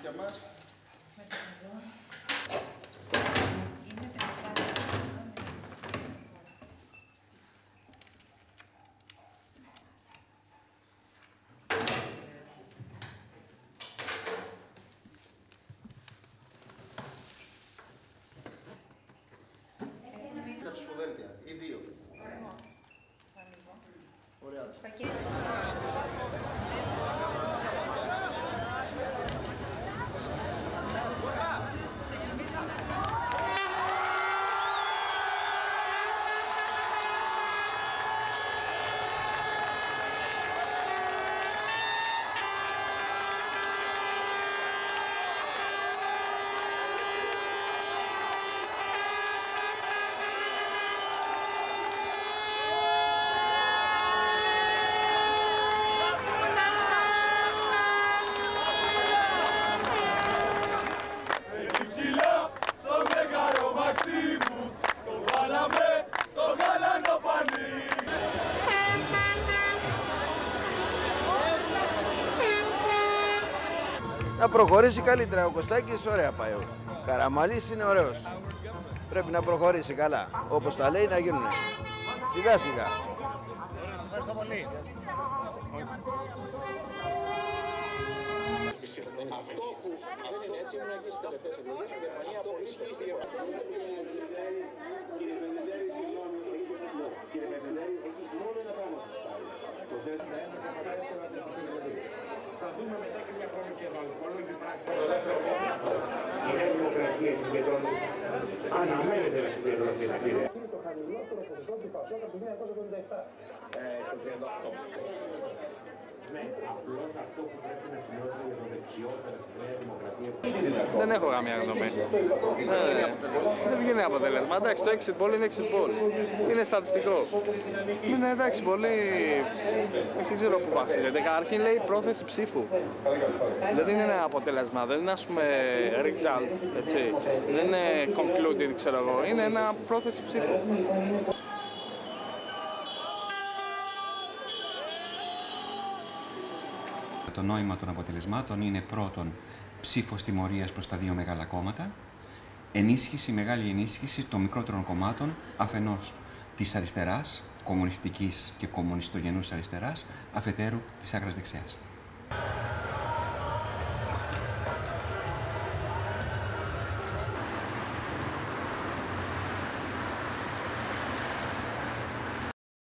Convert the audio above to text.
σπίτια μας. Τα ψηφοδέλτια, ή δύο. Ωραία. Να προχωρήσει καλύτερα. Ο Κωστάκης ωραία πάει. Ο Καραμαλής είναι ωραίος. Πρέπει να προχωρήσει καλά. Όπως τα λέει να γίνουνε. Σιγά σιγά. Σας ευχαριστώ πολύ. Αυτό που είναι έτσι ήμουν και στις τελευταίες εκλογές στη Γερμανία πολύ σωστή. Κύριε Μενδεδέρη, έχει μόνο ένα πράγμα που σπάει. Το δεύτερο. Θα δούμε μετά και μια πρόμηθια βαλκόλογη πράξη. Η Νέα Δημοκρατία συγκεντρώνει. Αναμένεται να συγκεντρωθεί να κύριε. Είναι το χαμηλότερο ποσοστό του Πασόκ από το 1977. Το 38. Ναι, απλώς αυτό που πρέπει να σημειώσουμε για το δεξιότερο της Νέας Δημοκρατίας. Δεν έχω καμία γνώμη. Δεν βγαίνει αποτέλεσμα. Εντάξει, το exit poll είναι exit poll. Είναι στατιστικό. Είναι εντάξει, πολύ. Δεν ξέρω πού βασίζεται. Καταρχήν λέει πρόθεση ψήφου. Δεν είναι ένα αποτέλεσμα, δεν είναι ας πούμε result. Έτσι. Δεν είναι concluded, ξέρω εγώ. Είναι ένα πρόθεση ψήφου. Το νόημα των αποτελεσμάτων είναι πρώτον ψήφος τιμωρίας προς τα δύο μεγάλα κόμματα, μεγάλη ενίσχυση των μικρότερων κομμάτων, αφενός της αριστεράς, κομμουνιστικής και κομμουνιστογενούς αριστεράς, αφετέρου της άκρας δεξιάς.